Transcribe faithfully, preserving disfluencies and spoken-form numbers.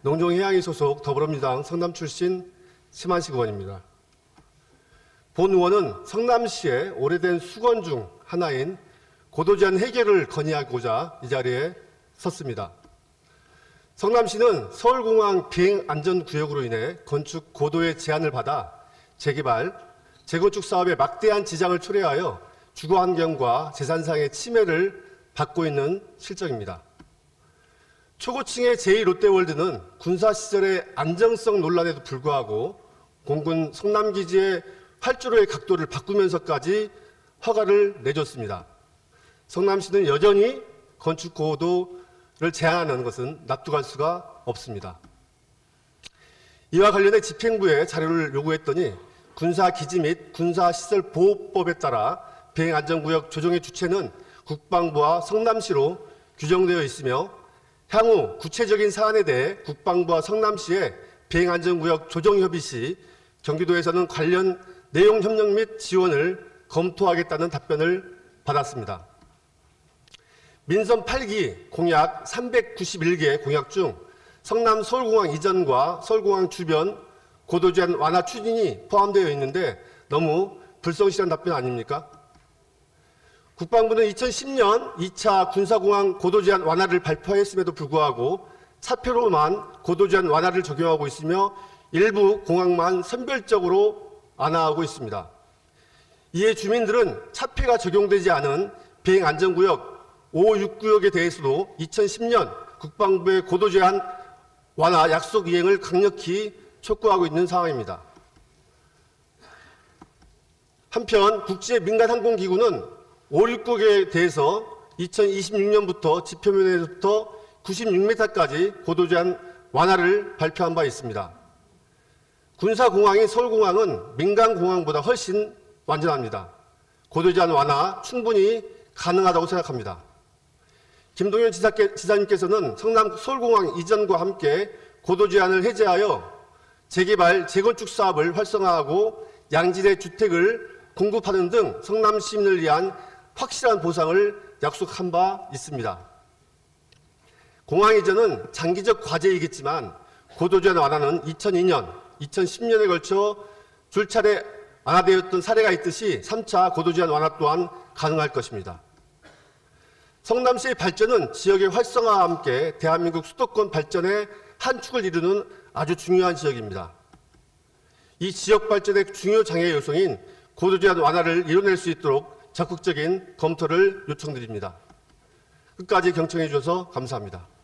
농종해양이 소속 더불어민주당 성남 출신 심한식 의원입니다. 본 의원은 성남시의 오래된 수건 중 하나인 고도제한 해결을 건의하고자 이 자리에 섰습니다. 성남시는 서울공항 비행안전구역으로 인해 건축 고도의 제한을 받아 재개발, 재건축 사업에 막대한 지장을 초래하여 주거환경과 재산상의 침해를 받고 있는 실정입니다. 초고층의 제이 롯데월드는 군사시설의 안정성 논란에도 불구하고 공군 성남기지의 활주로의 각도를 바꾸면서까지 허가를 내줬습니다. 성남시는 여전히 건축 고도를 제한하는 것은 납득할 수가 없습니다. 이와 관련해 집행부에 자료를 요구했더니 군사기지 및 군사시설보호법에 따라 비행안전구역 조정의 주체는 국방부와 성남시로 규정되어 있으며 향후 구체적인 사안에 대해 국방부와 성남시의 비행안전구역 조정협의 시 경기도에서는 관련 내용 협력 및 지원을 검토하겠다는 답변을 받았습니다. 민선 팔 기 공약 삼백구십일 개 공약 중 성남 서울공항 이전과 서울공항 주변 고도제한 완화 추진이 포함되어 있는데 너무 불성실한 답변 아닙니까? 국방부는 이천십 년 이 차 군사공항 고도제한 완화를 발표했음에도 불구하고 차표로만 고도제한 완화를 적용하고 있으며 일부 공항만 선별적으로 완화하고 있습니다. 이에 주민들은 차표가 적용되지 않은 비행안전구역 오, 육 구역에 대해서도 이천십 년 국방부의 고도제한 완화 약속 이행을 강력히 촉구하고 있는 상황입니다. 한편 국제민간항공기구는 오, 육 구역에 대해서 이천이십육 년부터 지표면에서부터 구십육 미터까지 고도제한 완화를 발표한 바 있습니다. 군사공항인 서울공항은 민간공항보다 훨씬 완전합니다. 고도제한 완화 충분히 가능하다고 생각합니다. 김동연 지사께, 지사님께서는 성남 서울공항 이전과 함께 고도제한을 해제하여 재개발, 재건축 사업을 활성화하고 양질의 주택을 공급하는 등 성남 시민을 위한 확실한 보상을 약속한 바 있습니다. 공항 이전은 장기적 과제이겠지만 고도제한 완화는 이천이 년, 이천십 년에 걸쳐 줄차례 완화되었던 사례가 있듯이 삼 차 고도제한 완화 또한 가능할 것입니다. 성남시의 발전은 지역의 활성화와 함께 대한민국 수도권 발전의 한 축을 이루는 아주 중요한 지역입니다. 이 지역 발전의 중요 장애 요소인 고도제한 완화를 이뤄낼 수 있도록 적극적인 검토를 요청드립니다. 끝까지 경청해 주셔서 감사합니다.